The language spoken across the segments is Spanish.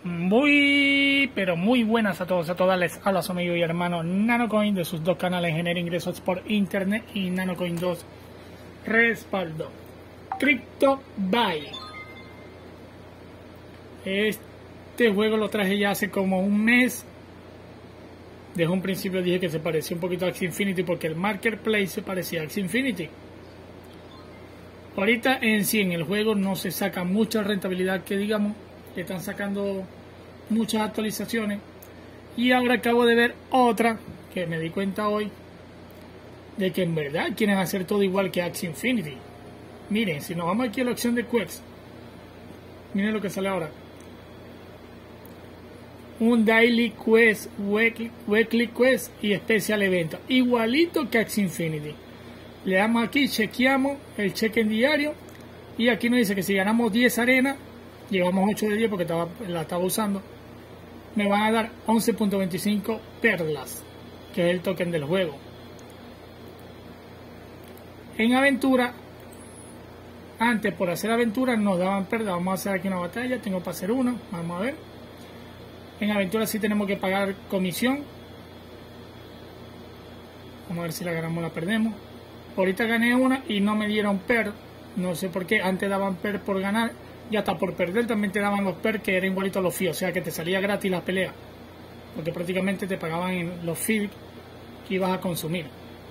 Muy, pero muy buenas a todos, a todas. Les habla su amigo y hermano Nanocoin de sus dos canales Genera Ingresos por Internet y Nanocoin 2 Respaldo. Crypto Buy. Este juego lo traje ya hace como un mes. Desde un principio dije que se parecía un poquito a Axie Infinity porque el Marketplace se parecía a Axie Infinity. Ahorita en sí en el juego no se saca mucha rentabilidad, que digamos, que están sacando muchas actualizaciones. Y ahora acabo de ver otra que me di cuenta hoy de que en verdad quieren hacer todo igual que Axie Infinity. Miren, si nos vamos aquí a la opción de Quests, miren lo que sale ahora. Un Daily Quest, Weekly Quest y Special Evento, igualito que Axie Infinity. Le damos aquí, chequeamos el check-in diario y aquí nos dice que si ganamos 10 arenas, llevamos 8 de 10 porque la estaba usando, me van a dar 11.25 perlas, que es el token del juego. En aventura, antes por hacer aventura nos daban perlas. Vamos a hacer aquí una batalla, tengo para hacer una, vamos a ver. En aventura sí tenemos que pagar comisión. Vamos a ver si la ganamos o la perdemos. Ahorita gané una y no me dieron per. No sé por qué. Antes daban per por ganar. Y hasta por perder también te daban los per, que eran igualitos a los fees. O sea que te salía gratis la pelea. Porque prácticamente te pagaban en los fees que ibas a consumir.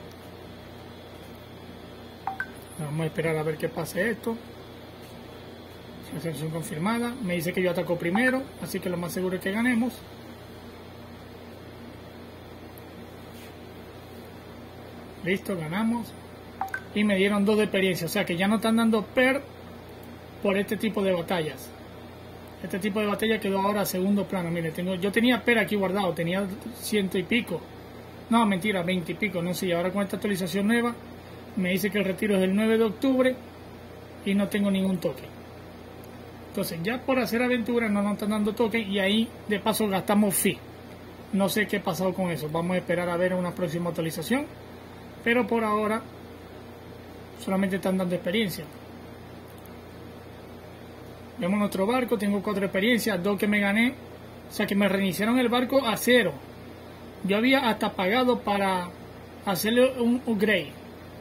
Vamos a esperar a ver qué pase esto. Selección confirmada. Me dice que yo ataco primero, así que lo más seguro es que ganemos. Listo, ganamos. Y me dieron 2 de experiencia, o sea que ya no están dando per por este tipo de batallas. Este tipo de batalla quedó ahora a segundo plano. Mire, yo tenía per aquí guardado, tenía 100 y pico. No, mentira, 20 y pico, no sé. Y ahora con esta actualización nueva me dice que el retiro es el 9 de octubre y no tengo ningún token. Entonces ya por hacer aventuras no nos están dando token y ahí de paso gastamos fee. No sé qué ha pasado con eso. Vamos a esperar a ver una próxima actualización. Pero por ahora solamente están dando experiencia. Vemos nuestro barco. Tengo 4 experiencias, 2 que me gané. O sea que me reiniciaron el barco a 0. Yo había hasta pagado para hacerle un upgrade.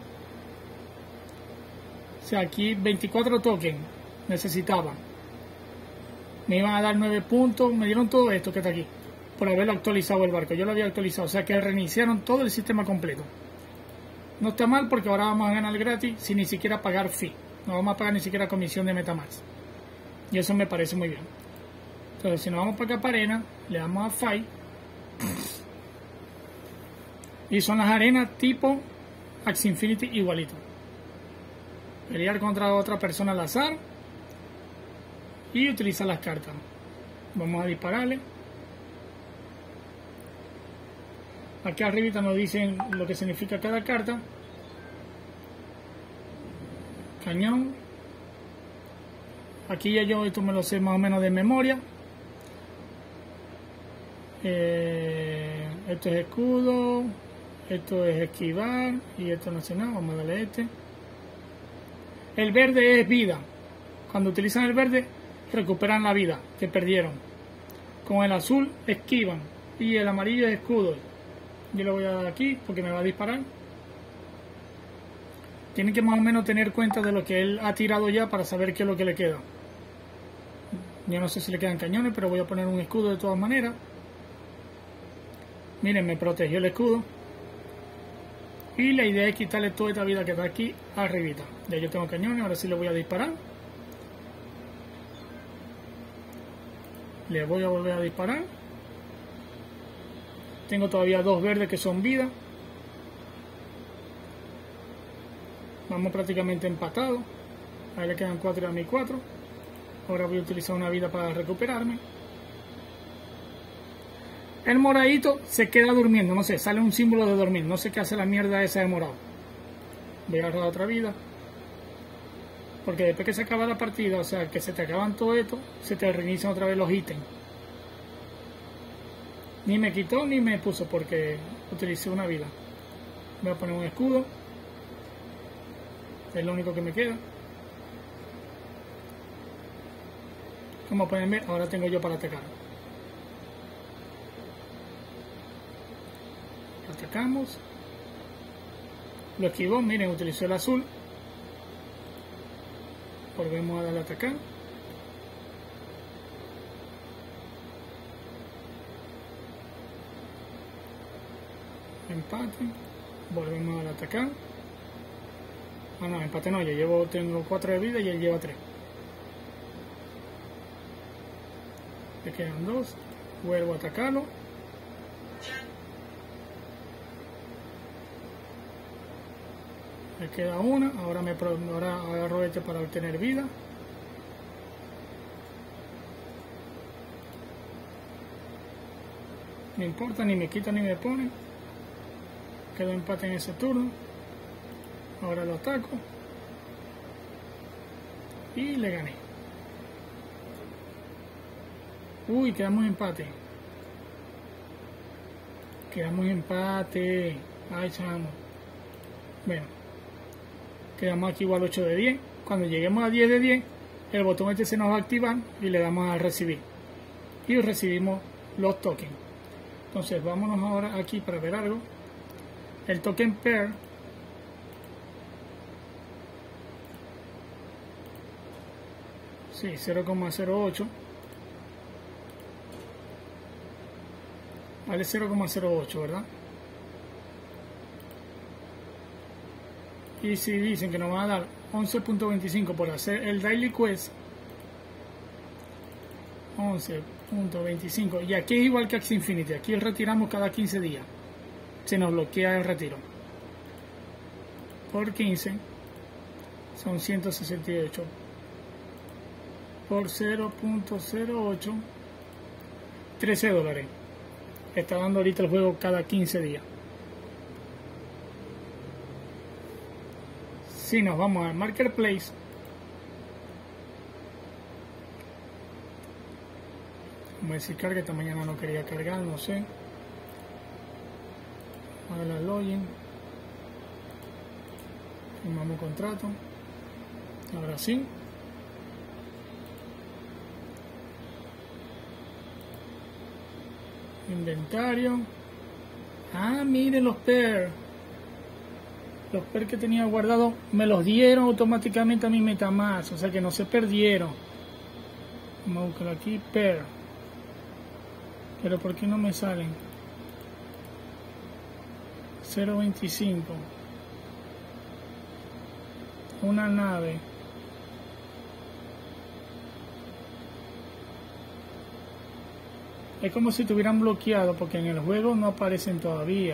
O sea, aquí 24 tokens necesitaban. Me iban a dar 9 puntos, me dieron todo esto que está aquí, por haberlo actualizado el barco. Yo lo había actualizado, o sea que reiniciaron todo el sistema completo. No está mal porque ahora vamos a ganar gratis sin ni siquiera pagar fee. No vamos a pagar ni siquiera comisión de Metamask. Y eso me parece muy bien. Entonces si nos vamos para acá para arena, le damos a Fight. Y son las arenas tipo Axie Infinity igualito. Pelear contra otra persona al azar. Y utilizar las cartas. Vamos a dispararle. Aquí arribita nos dicen lo que significa cada carta. Cañón. Aquí ya yo esto me lo sé más o menos de memoria. Esto es escudo. Esto es esquivar. Y esto no hace nada. Vamos a darle este. El verde es vida. Cuando utilizan el verde recuperan la vida que perdieron. Con el azul esquivan y el amarillo es escudo. Yo le voy a dar aquí porque me va a disparar. Tienen que más o menos tener cuenta de lo que él ha tirado ya para saber qué es lo que le queda. Yo no sé si le quedan cañones, pero voy a poner un escudo de todas maneras. Miren, me protegió el escudo. Y la idea es quitarle toda esta vida que está aquí arribita. Ya yo tengo cañones, ahora sí le voy a disparar. Le voy a volver a disparar. Tengo todavía 2 verdes que son vida. Vamos prácticamente empatados. Ahí le quedan 4 y a mí 4. Ahora voy a utilizar una vida para recuperarme. El moradito se queda durmiendo. No sé, sale un símbolo de dormir. No sé qué hace la mierda esa de morado. Voy a agarrar otra vida. Porque después que se acaba la partida, o sea, que se te acaban todo esto, se te reinician otra vez los ítems. Ni me quitó ni me puso porque utilicé una vida. Voy a poner un escudo. Es lo único que me queda. Como pueden ver, ahora tengo yo para atacar. Atacamos. Lo esquivó, miren, utilizó el azul. Volvemos a darle a atacar. Empate. Volvemos a darle a atacar. Ah, no, empate no, tengo 4 de vida y él lleva 3. Le quedan 2. Vuelvo a atacarlo. Me queda una. Ahora agarro este para obtener vida. No importa, ni me quita ni me pone. Quedó empate en ese turno. Ahora lo ataco. Y le gané. Uy, quedamos empate. Quedamos empate. Ay, chamo. Bueno. Quedamos aquí igual 8 de 10. Cuando lleguemos a 10 de 10, el botón este se nos va a activar y le damos a recibir. Y recibimos los tokens. Entonces vámonos ahora aquí para ver algo. El token pair. Sí, 0,08. Vale 0,08, ¿verdad? Y si dicen que nos van a dar 11.25 por hacer el Daily Quest, 11.25, y aquí es igual que Axie Infinity, aquí retiramos cada 15 días, se nos bloquea el retiro, por 15 son 168, por 0.08, 13 dólares, está dando ahorita el juego cada 15 días. Si nos vamos al Marketplace, vamos a decir carga, esta mañana no quería cargar, no sé. Vamos a la login, firmamos contrato, ahora sí. Inventario. Ah, miren los pairs. Los pairs que tenía guardados me los dieron automáticamente a mi MetaMask, o sea que no se perdieron. Vamos a buscar aquí, pair. Pero ¿por qué no me salen? 0.25. Una nave. Es como si estuvieran bloqueados porque en el juego no aparecen todavía.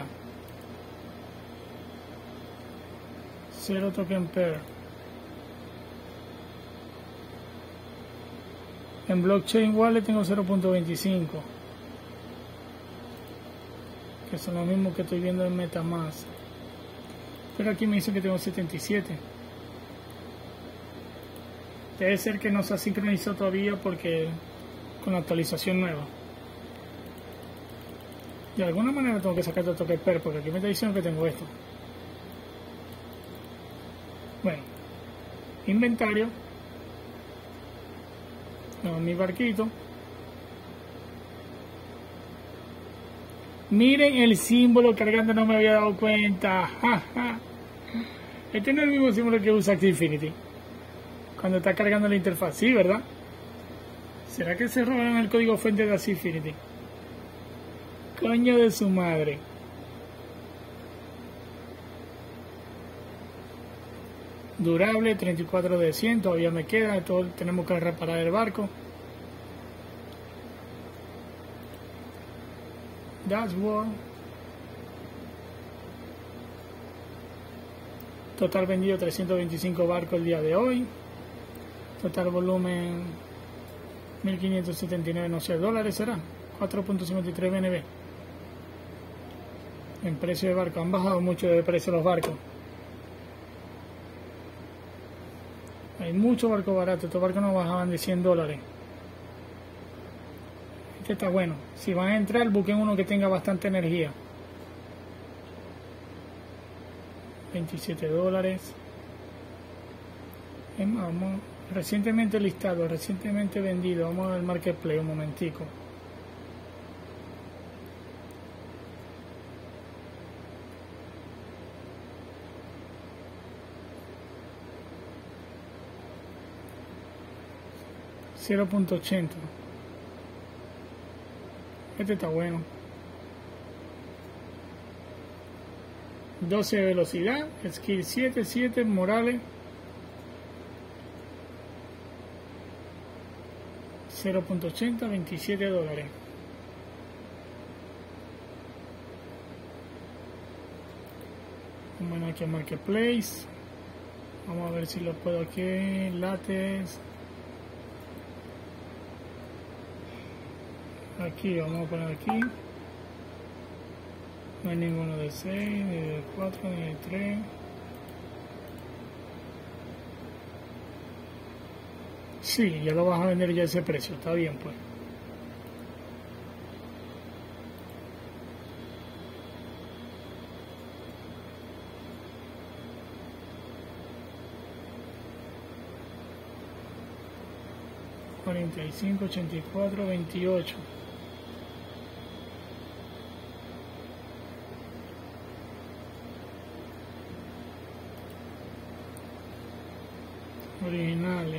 0 token pair. En blockchain wallet tengo 0.25, que son los mismos que estoy viendo en MetaMask, pero aquí me dice que tengo 77. Debe ser que no se ha sincronizado todavía porque con la actualización nueva. De alguna manera tengo que sacar el token pair porque aquí me está diciendo que tengo esto. Bueno, inventario, no, mi barquito. Miren el símbolo cargando, no me había dado cuenta. Este no es el mismo símbolo que usa Axie Infinity cuando está cargando la interfaz, sí, ¿verdad? ¿Será que se robaron el código fuente de Axie Infinity? Coño de su madre. Durable 34 de 100, todavía me queda, tenemos que reparar el barco. Dashboard. Total vendido 325 barcos el día de hoy. Total volumen 1579, no sé, dólares será. 4.53 BNB. En precio de barco, han bajado mucho de precio los barcos. Hay muchos barcos baratos, estos barcos no bajaban de 100 dólares. Este está bueno. Si van a entrar, busquen uno que tenga bastante energía. 27 dólares. Vamos Recientemente listado, recientemente vendido. Vamos a ver el marketplace un momentico. $0.80. Este está bueno. 12 de velocidad, skill 7 Morales. 0.80, $27. Bueno, aquí en Marketplace. Vamos a ver si lo puedo aquí. Látex. Aquí, vamos a poner aquí. No hay ninguno de 6, ni de 4, ni de 3. Sí, ya lo vas a vender ya ese precio, está bien pues. $45, $84, $28. Originales.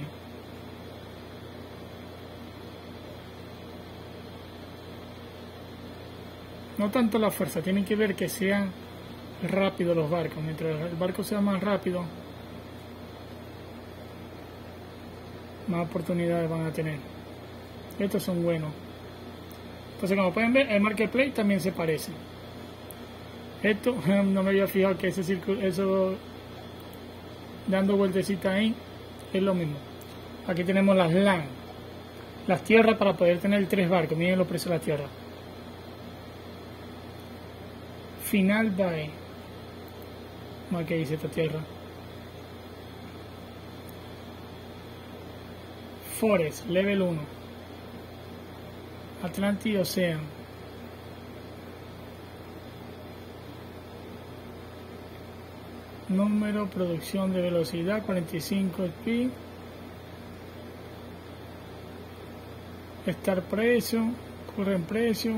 No tanto la fuerza, tienen que ver que sean rápidos los barcos. Mientras el barco sea más rápido, más oportunidades van a tener. Estos son buenos. Entonces, como pueden ver, el marketplace también se parece. Esto no me había fijado que ese círculo, eso dando vueltecitas ahí, es lo mismo. Aquí tenemos las LAN, las tierras para poder tener 3 barcos. Miren los precios de la tierra. Final Buy. Más que dice esta tierra. Forest, level 1. Atlantic Ocean. Número, producción de velocidad, 45 speed. Estar precio, current precio.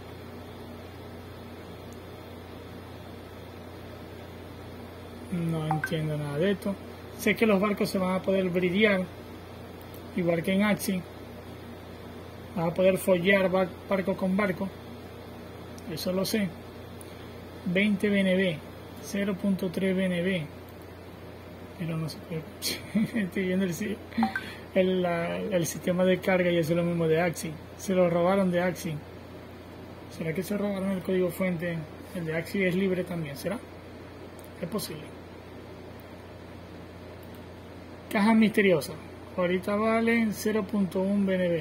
No entiendo nada de esto. Sé que los barcos se van a poder bridear, igual que en Axie. Vas a poder follar barco con barco. Eso lo sé. 20 BNB, 0.3 BNB. Pero no se puede. Estoy viendo el sistema de carga y eso es lo mismo de Axie. Se lo robaron de Axie. ¿Será que se robaron el código fuente? El de Axie es libre también, ¿será? Es posible. Cajas misteriosas. Ahorita valen 0.1 BNB.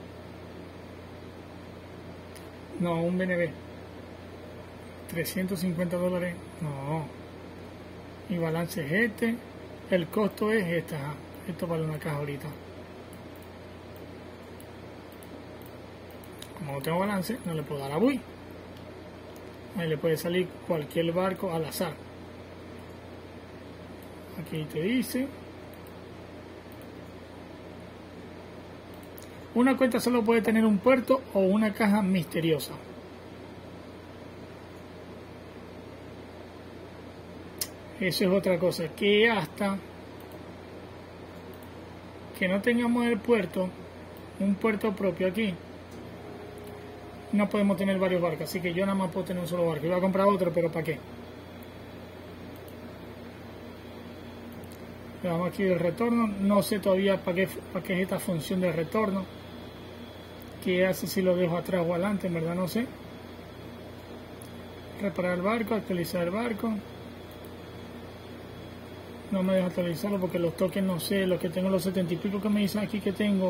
No, un BNB. $350. No. Mi balance es este. El costo es este. Ajá. Esto vale una caja ahorita. Como no tengo balance, no le puedo dar a buy. Ahí le puede salir cualquier barco al azar. Aquí te dice. Una cuenta solo puede tener un puerto o una caja misteriosa. Eso es otra cosa, que hasta que no tengamos el puerto, un puerto propio aquí, no podemos tener varios barcos. Así que yo nada más puedo tener un solo barco. Iba a comprar otro, pero ¿para qué? Le damos aquí el retorno. No sé todavía para qué es esta función de retorno. ¿Qué hace si lo dejo atrás o adelante? En verdad no sé. Reparar el barco, actualizar el barco. No me deja actualizarlo porque los tokens no sé. Los que tengo, los 70 y pico que me dicen aquí que tengo.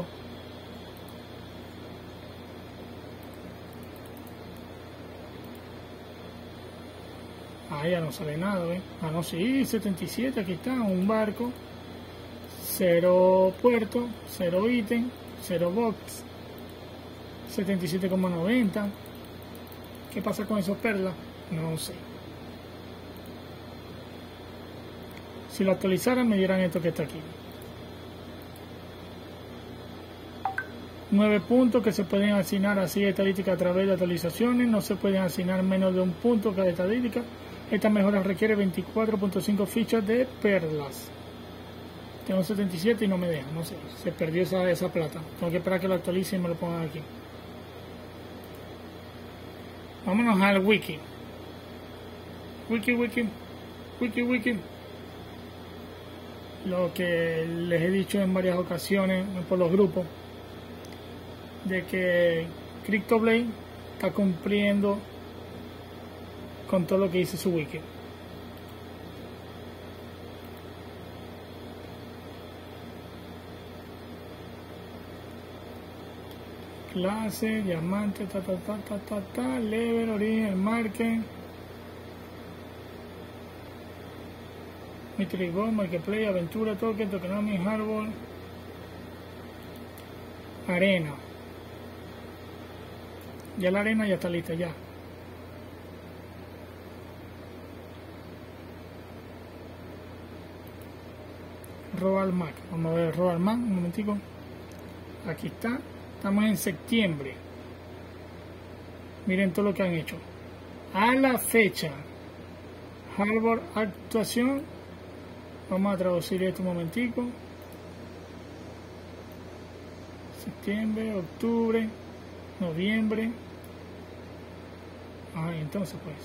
Ah, ya no sale nada, ¿ves? Ah, no, sí, 77, aquí está, un barco. 0 puerto, 0 ítem, 0 box. 77,90. ¿Qué pasa con esos perlas? No sé. Si lo actualizaran me dieran esto que está aquí. 9 puntos que se pueden asignar así estadísticas a través de actualizaciones. No se pueden asignar menos de un punto cada estadística. Esta mejora requiere 24.5 fichas de perlas. Tengo 77 y no me deja, no sé, se perdió esa plata. Tengo que esperar que lo actualice y me lo pongan aquí. Vámonos al wiki. Wiki. Lo que les he dicho en varias ocasiones por los grupos, de que CryptoBlade está cumpliendo con todo lo que dice su wiki. Clase, diamante, level, origen, market, Mythic Gold, Marketplace, Aventura, Token, Tokenomics, Hardball, Arena. Ya la arena ya está lista, ya. Royal Mac, vamos a ver Royal Mac, un momentico. Aquí está. Estamos en septiembre. Miren todo lo que han hecho. A la fecha. Harbor actuación. Vamos a traducir esto un momentico. Septiembre, octubre, noviembre. Entonces pues.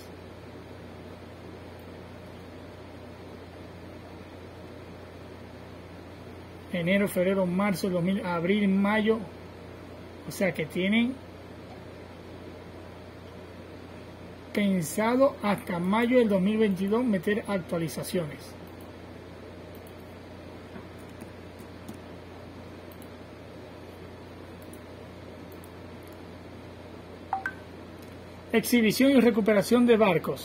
Enero, febrero, marzo, 2000, abril, mayo. O sea que tienen pensado hasta mayo del 2022 meter actualizaciones. Exhibición y recuperación de barcos.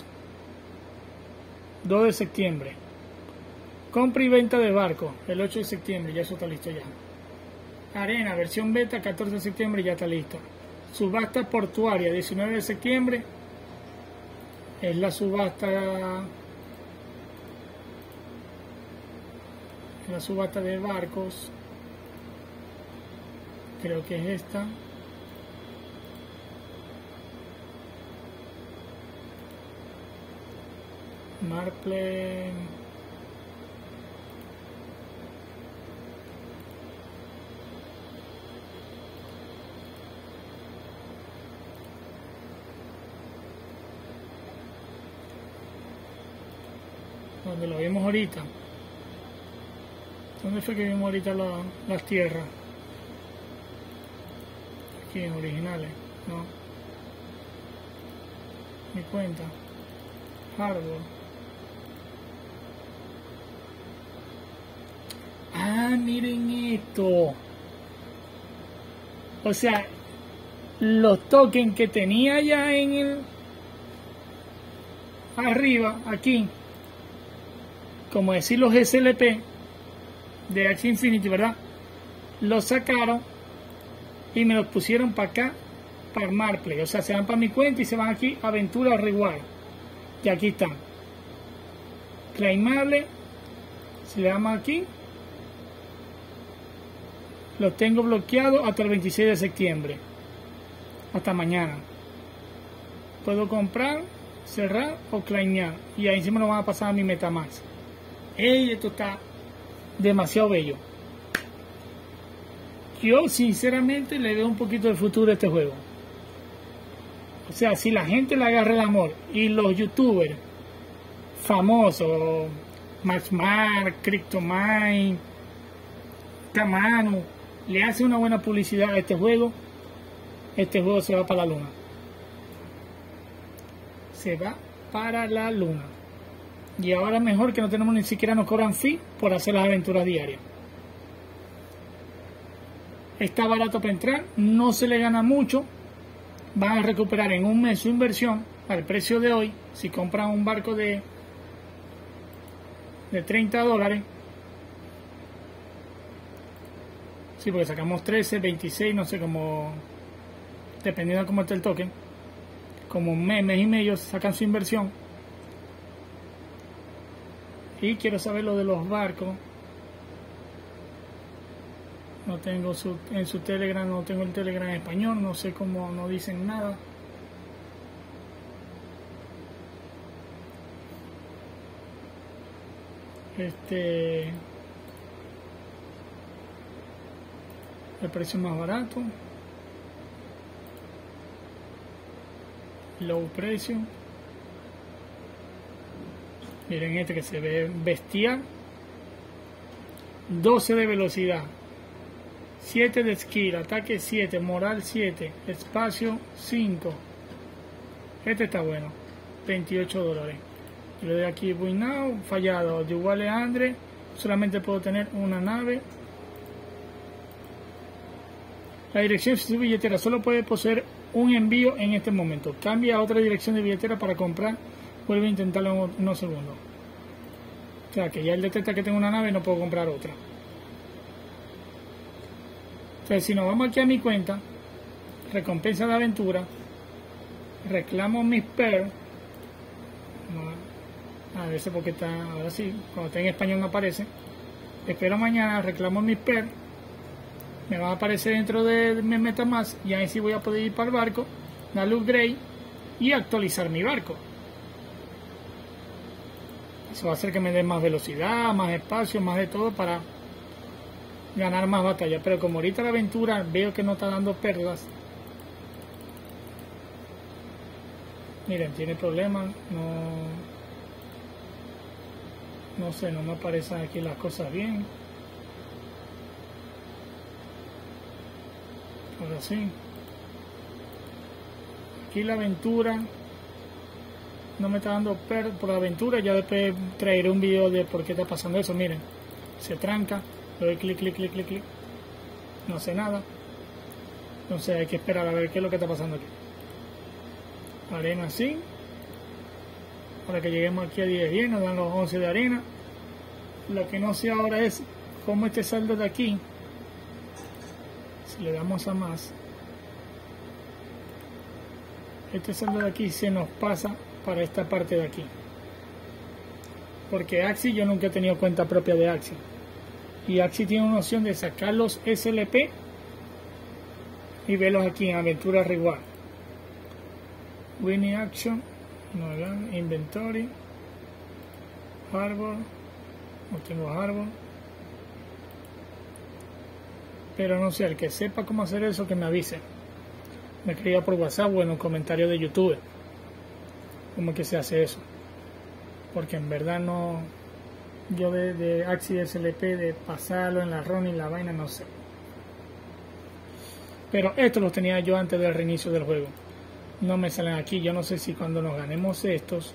2 de septiembre. Compra y venta de barcos. El 8 de septiembre. Ya eso está listo ya. Arena, versión beta, 14 de septiembre, ya está lista. Subasta portuaria, 19 de septiembre. Es la subasta de barcos. Creo que es esta. Marple. Donde lo vimos ahorita. ¿Dónde fue que vimos ahorita las tierras? Aquí en originales, no. Mi cuenta. Hardware. Miren esto. O sea, los tokens que tenía ya en el arriba, aquí, como decir los SLP de Axie Infinity, ¿verdad? Los sacaron y me los pusieron para acá, para Marplay. O sea, se van para mi cuenta y se van aquí a Aventura Reward. Y aquí están. Claimable. Si le damos aquí, los tengo bloqueados hasta el 26 de septiembre. Hasta mañana. Puedo comprar, cerrar o claimear. Y ahí encima lo van a pasar a mi Metamask. Esto está demasiado bello. Yo sinceramente le veo un poquito de futuro a este juego. O sea, si la gente le agarra el amor y los youtubers famosos, MaxMark, CryptoMine, Camano, le hace una buena publicidad a este juego se va para la luna. Se va para la luna. Y ahora mejor que no tenemos ni siquiera nos cobran fee por hacer las aventuras diarias. Está barato para entrar, no se le gana mucho. Van a recuperar en un mes su inversión al precio de hoy. Si compran un barco de $30. Sí, porque sacamos 13, 26, no sé cómo, dependiendo de cómo esté el token. Como un mes y medio sacan su inversión. Y quiero saber lo de los barcos. No tengo en su Telegram, no tengo el Telegram en español, no sé cómo, no dicen nada. El precio más barato, low precio. Miren este que se ve bestial. 12 de velocidad, 7 de skill, ataque 7, moral 7, espacio 5. Este está bueno, $28. Yo le doy aquí Buy Now, fallado, de igual a Andre, solamente puedo tener una nave. La dirección de su billetera solo puede poseer un envío en este momento. Cambia a otra dirección de billetera para comprar, vuelve a intentarlo en unos segundos. O sea que ya él detecta que tengo una nave y no puedo comprar otra. Entonces si nos vamos aquí a mi cuenta, recompensa de aventura, reclamo mis per. A veces porque está, ahora sí, cuando está en español no aparece. Espero mañana, reclamo mis per. Me va a aparecer dentro de mi MetaMask y ahí sí voy a poder ir para el barco, darle upgrade y actualizar mi barco. Eso va a hacer que me dé más velocidad, más espacio, más de todo para ganar más batallas. Pero como ahorita la aventura veo que no está dando pérdidas, miren, tiene problemas, no sé, no me aparecen aquí las cosas bien. Ahora sí, aquí la aventura no me está dando por la aventura. Ya después traeré un video de por qué está pasando eso. Miren, se tranca, le doy clic, clic, clic, clic, clic, no hace nada. Entonces hay que esperar a ver qué es lo que está pasando aquí. Arena así, para que lleguemos aquí a 10 nos dan los 11 de arena. Lo que no sé ahora es cómo este saldo de aquí, si le damos a más, este saldo de aquí se nos pasa para esta parte de aquí, porque Axie, yo nunca he tenido cuenta propia de Axie, y Axie tiene una opción de sacar los SLP y verlos aquí en aventura reward, winning action, inventory, harbor, no tengo harbor, pero no sé, el que sepa cómo hacer eso que me avise, me escriba por WhatsApp o en un comentario de YouTube cómo que se hace eso, porque en verdad no, yo de Axie SLP, de pasarlo en la run y la vaina, no sé. Pero esto lo tenía yo antes del reinicio del juego, no me salen aquí. Yo no sé si cuando nos ganemos estos,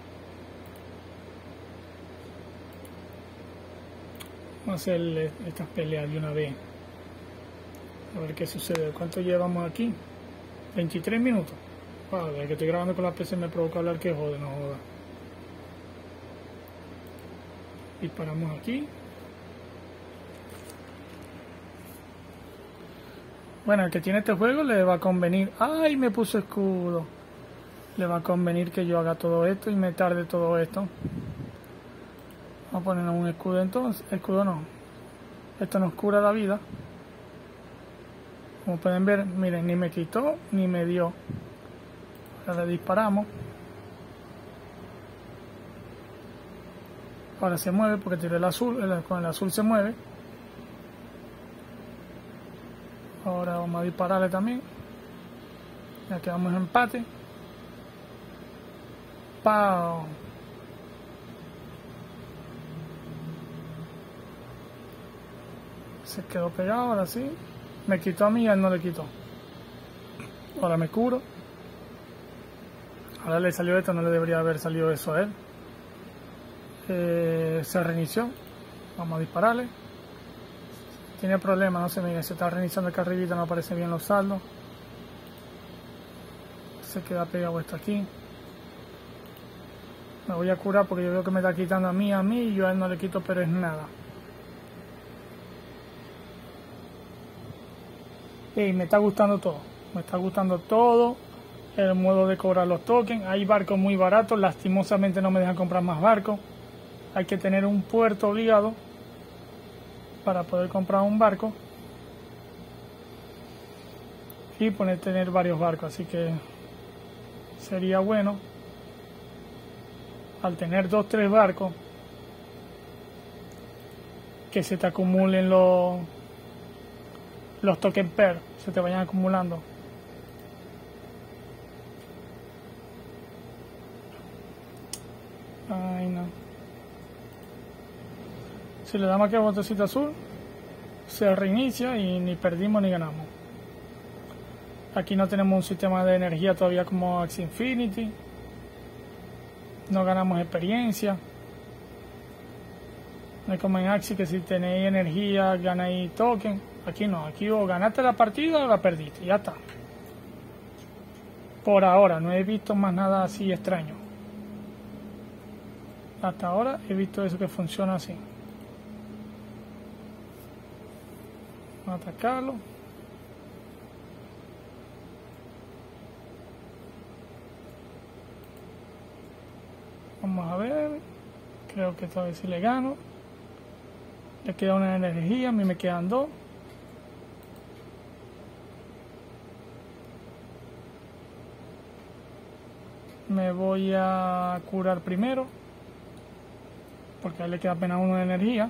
vamos a hacer estas peleas de una vez, a ver qué sucede. ¿Cuánto llevamos aquí? 23 minutos. Desde que estoy grabando con la PC me provoca hablar, que jode, no joda. Disparamos aquí. Bueno, el que tiene este juego le va a convenir. ¡Ay! Me puso escudo. Le va a convenir que yo haga todo esto y me tarde todo esto. Vamos a ponernos un escudo entonces. Escudo no. Esto nos cura la vida. Como pueden ver, miren, ni me quitó ni me dio. Ahora le disparamos. Ahora se mueve porque tiré el azul. Con el azul se mueve. Ahora vamos a dispararle también. Ya quedamos en empate. ¡Pau! Se quedó pegado, ahora sí. Me quitó a mí y a él no le quitó. Ahora me curo. Ahora le salió esto, no le debería haber salido eso a él. Se reinició. Vamos a dispararle. Tiene problemas, no se mire, se está reiniciando acá arribita, no aparecen bien los saldos. Se queda pegado esto aquí. Me voy a curar porque yo veo que me está quitando a mí y yo a él no le quito, pero es nada. Y me está gustando todo. Me está gustando todo. El modo de cobrar los tokens. Hay barcos muy baratos. Lastimosamente no me dejan comprar más barcos. Hay que tener un puerto obligado para poder comprar un barco. y tener varios barcos, así que sería bueno al tener 2-3 barcos que se te acumulen los token per, se te vayan acumulando. Ay, no. Si le damos aquí al botoncito azul, se reinicia y ni perdimos ni ganamos. Aquí no tenemos un sistema de energía todavía como Axie Infinity. No ganamos experiencia. No es como en Axie que si tenéis energía ganáis token. Aquí no, aquí o ganaste la partida o la perdiste, ya está. Por ahora no he visto más nada así extraño. Hasta ahora he visto eso que funciona así. Vamos a atacarlo. Vamos a ver. Creo que esta vez sí le gano. Le queda una energía, a mí me quedan 2. Me voy a curar primero, porque a él le queda apenas 1 de energía.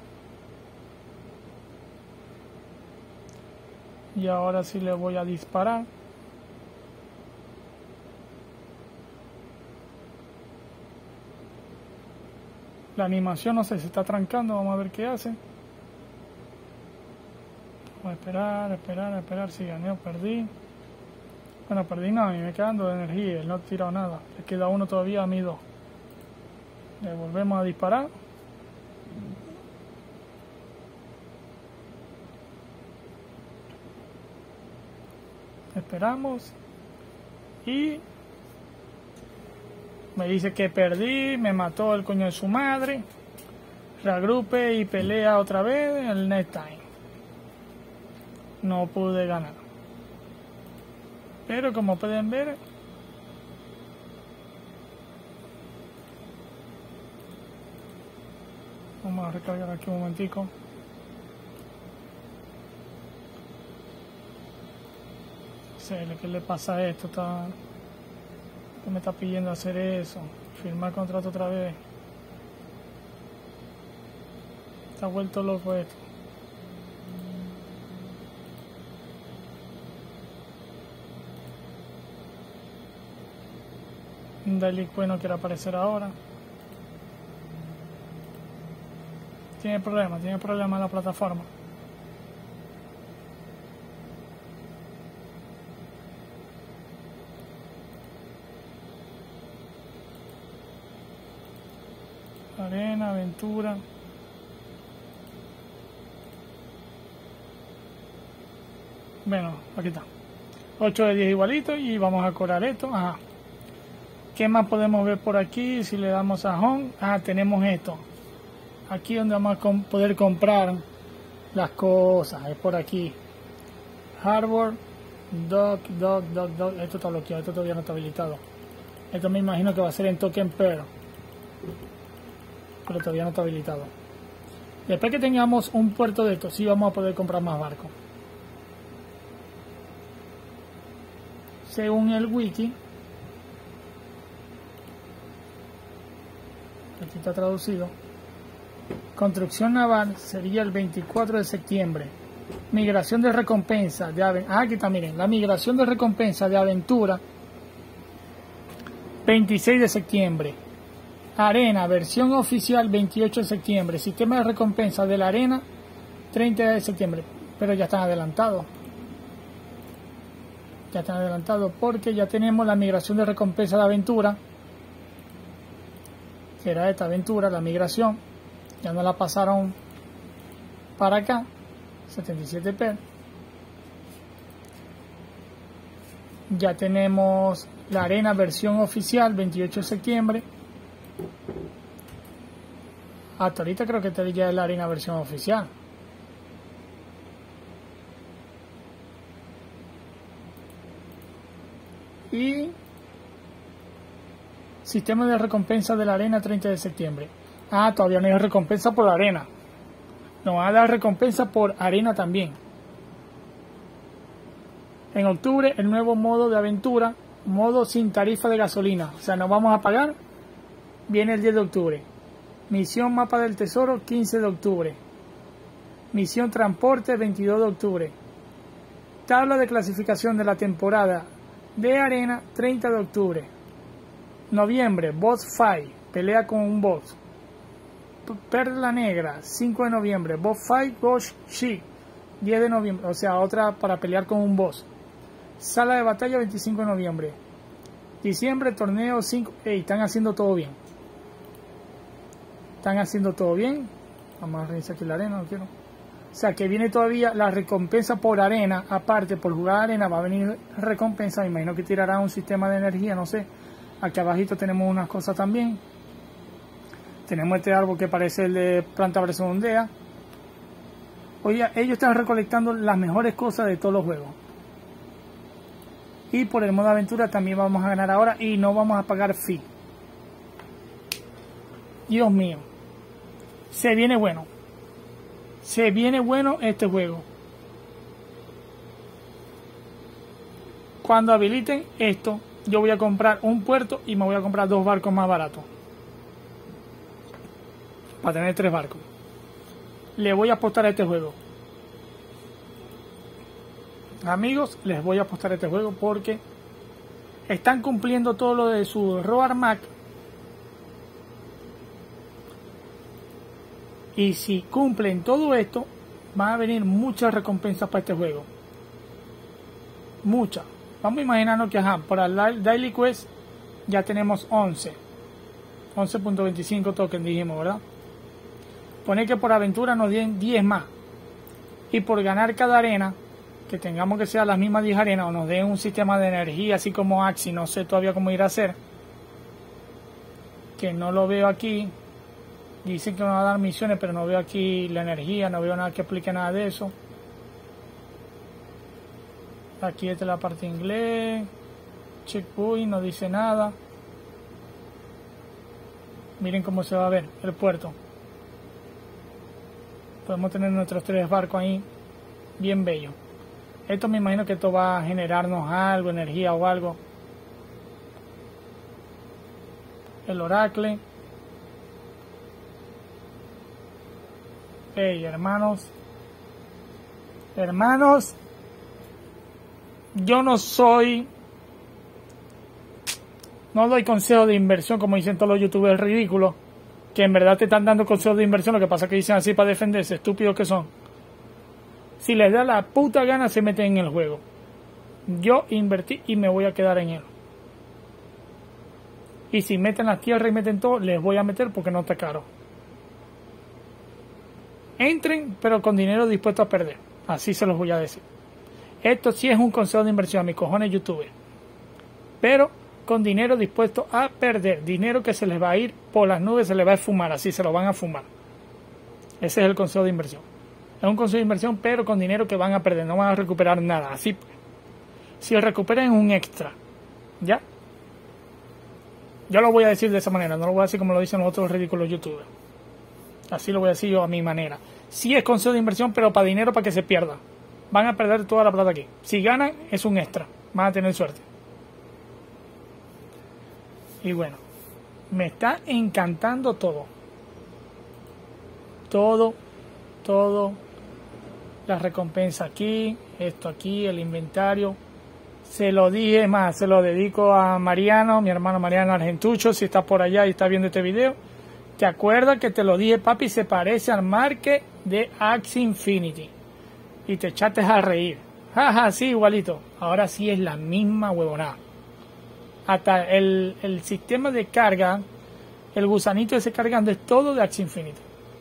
Y ahora sí le voy a disparar. La animación no sé, se está trancando, vamos a ver qué hace. Voy a esperar, si gané o perdí. Bueno, perdí nada, a mí me quedan 2 de energía, él no ha tirado nada. Le queda 1 todavía, a mí 2. Le volvemos a disparar. Esperamos. Y me dice que perdí, me mató el coño de su madre. Reagrupe y pelea otra vez en el next time. No pude ganar. Pero como pueden ver, vamos a recargar aquí un momentico. No sé qué le pasa a esto. ¿Qué me está pidiendo hacer eso? Firmar contrato otra vez. Está vuelto loco esto. Un delincuente no quiere aparecer ahora. Tiene problemas la plataforma. Arena, aventura. Bueno, aquí está. 8 de 10 igualito y vamos a cobrar esto. Ajá. ¿Qué más podemos ver por aquí? Si le damos a Home, tenemos esto. Aquí donde vamos a poder comprar las cosas. Es por aquí. Harbor, Dock. Esto está bloqueado, esto todavía no está habilitado. Esto me imagino que va a ser en token per. Pero todavía no está habilitado. Después que tengamos un puerto de estos, sí vamos a poder comprar más barcos. Según el wiki, aquí está traducido, construcción naval sería el 24 de septiembre. Migración de recompensa de aventura. Aquí está, miren, la migración de recompensa de aventura 26 de septiembre. Arena, versión oficial 28 de septiembre. Sistema de recompensa de la arena 30 de septiembre. Pero ya están adelantados. Ya están adelantados porque ya tenemos la migración de recompensa de aventura. Que era esta aventura, la migración. Ya no la pasaron para acá. 77p. Ya tenemos la arena versión oficial 28 de septiembre. Hasta ahorita creo que ya es la arena versión oficial. Y sistema de recompensa de la arena 30 de septiembre. Todavía no hay recompensa por la arena. Nos va a dar recompensa por arena también. En octubre, el nuevo modo de aventura, modo sin tarifa de gasolina. O sea, no vamos a pagar. Viene el 10 de octubre. Misión Mapa del Tesoro, 15 de octubre. Misión Transporte, 22 de octubre. Tabla de clasificación de la temporada de arena, 30 de octubre. Noviembre, Boss Fight, pelea con un boss. Perla Negra, 5 de noviembre. Boss Fight, Ghost Ship, 10 de noviembre. O sea, otra para pelear con un boss. Sala de batalla, 25 de noviembre. Diciembre, torneo 5. Están haciendo todo bien. Están haciendo todo bien. Vamos a revisar aquí la arena, no quiero. O sea, que viene todavía la recompensa por arena. Aparte, por jugar arena va a venir recompensa. Me imagino que tirará un sistema de energía, no sé. Aquí abajito tenemos unas cosas también. Tenemos este árbol que parece el de Planta vs Ondea. Oye, ellos están recolectando las mejores cosas de todos los juegos. Y por el modo aventura también vamos a ganar ahora y no vamos a pagar fee. Dios mío. Se viene bueno. Se viene bueno este juego. Cuando habiliten esto, yo voy a comprar un puerto y me voy a comprar 2 barcos más baratos. Para tener 3 barcos. Le voy a apostar a este juego. Amigos, les voy a apostar a este juego porque están cumpliendo todo lo de su Roar Mac. Y si cumplen todo esto, van a venir muchas recompensas para este juego. Muchas. Vamos a imaginarnos que para el Daily Quest ya tenemos 11.25 tokens, dijimos, ¿verdad? Poner que por aventura nos den 10 más. Y por ganar cada arena, que tengamos que sea las mismas 10 arenas, o nos den un sistema de energía, así como Axi, no sé todavía cómo ir a hacer. Que no lo veo aquí. Dicen que me va a dar misiones, pero no veo aquí la energía, no veo nada que explique nada de eso. Aquí está la parte en inglés. Checkpoint, no dice nada. Miren cómo se va a ver el puerto. Podemos tener nuestros 3 barcos ahí. Bien bello. Esto me imagino que esto va a generarnos algo, energía o algo. El Oracle. Hey, hermanos. Hermanos. Yo no doy consejos de inversión como dicen todos los youtubers ridículos, que en verdad te están dando consejos de inversión, lo que pasa es que dicen así para defenderse, estúpidos que son. Si les da la puta gana se meten en el juego. Yo invertí y me voy a quedar en él. Y si meten las tierras y meten todo, les voy a meter porque no está caro. Entren, pero con dinero dispuesto a perder. Así se los voy a decir. Esto sí es un consejo de inversión, a mis cojones youtuber. Pero con dinero dispuesto a perder. Dinero que se les va a ir por las nubes, se les va a fumar, así se lo van a fumar. Ese es el consejo de inversión. Es un consejo de inversión, pero con dinero que van a perder, no van a recuperar nada. Así, si recuperan es un extra. ¿Ya? Yo lo voy a decir de esa manera, no lo voy a decir como lo dicen los otros ridículos youtubers. Así lo voy a decir yo a mi manera. Sí es consejo de inversión, pero para dinero para que se pierda. Van a perder toda la plata aquí. Si ganan, es un extra. Van a tener suerte. Y bueno, me está encantando todo. Todo. Las recompensas aquí, esto aquí, el inventario. Se lo dije más, se lo dedico a Mariano, mi hermano Mariano Argentucho, si está por allá y está viendo este video. ¿Te acuerdas que te lo dije, papi? Se parece al marque de Axie Infinity. Y te echaste a reír. Jaja, sí, igualito. Ahora sí es la misma huevonada. Hasta el sistema de carga, el gusanito ese cargando, es todo de Axie Infinity.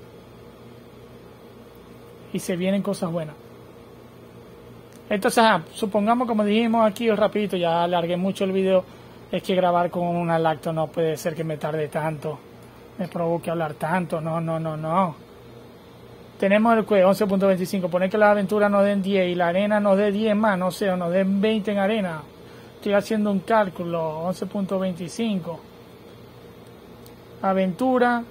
Y se vienen cosas buenas. Entonces, supongamos, como dijimos aquí rapidito, ya alargué mucho el video, es que grabar con una lacto no puede ser que me tarde tanto, me provoque hablar tanto, no. Tenemos el juego 11.25, poner que las aventuras nos den 10 y la arena nos dé 10 más, no sé, o nos den 20 en arena. Estoy haciendo un cálculo, 11.25. Aventura.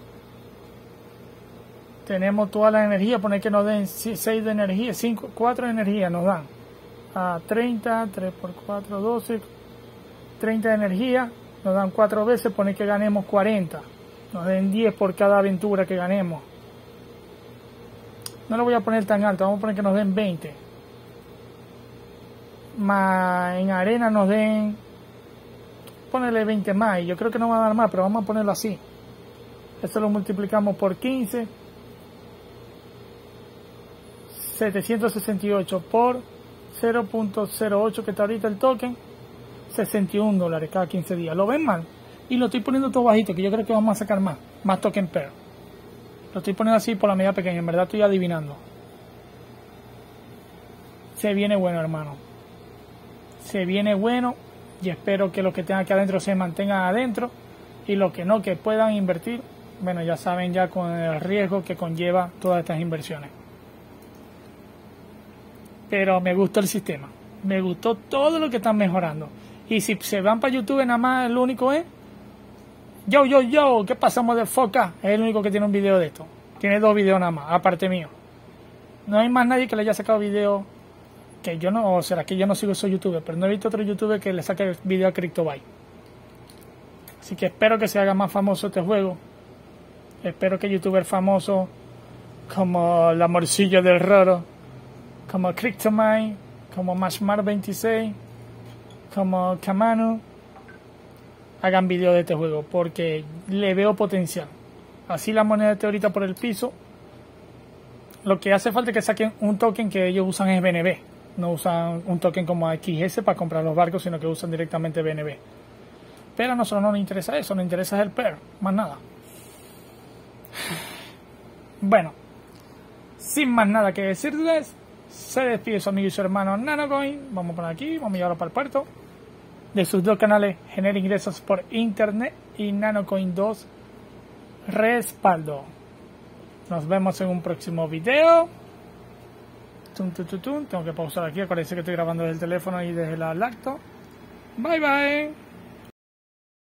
Tenemos toda la energía, poner que nos den 6 de energía, 4 de energía nos dan. a 30, 3 por 4, 12, 30 de energía, nos dan 4 veces, pone que ganemos 40, nos den 10 por cada aventura que ganemos. No lo voy a poner tan alto, vamos a poner que nos den 20. Más en arena nos den, ponerle 20 más, y yo creo que no va a dar más, pero vamos a ponerlo así. Esto lo multiplicamos por 15, 768 por 0.08 que está ahorita el token, $61 cada 15 días. ¿Lo ven mal? Y lo estoy poniendo todo bajito, que yo creo que vamos a sacar más token per. Lo estoy poniendo así por la medida pequeña, en verdad estoy adivinando. Se viene bueno, hermano. Se viene bueno y espero que los que tengan aquí adentro se mantengan adentro y los que no, que puedan invertir, bueno, ya saben ya con el riesgo que conlleva todas estas inversiones. Pero me gustó el sistema, me gustó todo lo que están mejorando. Y si se van para YouTube, nada más lo único es yo, ¿qué pasamos de foca? Es el único que tiene un video de esto. Tiene 2 videos nada más, aparte mío. No hay más nadie que le haya sacado video que yo no, o será que yo no sigo esos youtubers, pero no he visto otro youtuber que le saque video a CryptoBuy. Así que espero que se haga más famoso este juego. Espero que youtubers famosos como la Morcilla del Roro, como CryptoMine, como Mashmar26, como Kamanu, hagan vídeo de este juego porque le veo potencial. Así la moneda está ahorita por el piso. Lo que hace falta es que saquen un token que ellos usan es BNB. No usan un token como XS para comprar los barcos, sino que usan directamente BNB. Pero a nosotros no nos interesa eso, nos interesa el PER, más nada. Bueno, sin más nada que decirles, se despide su amigo y su hermano Nanocoin. Vamos por aquí, vamos a llevarlo para el puerto. De sus 2 canales genera ingresos por internet y Nanocoin 2 respaldo. Nos vemos en un próximo video. Tengo que pausar aquí, acuérdense que estoy grabando desde el teléfono y desde la lacto. Bye bye.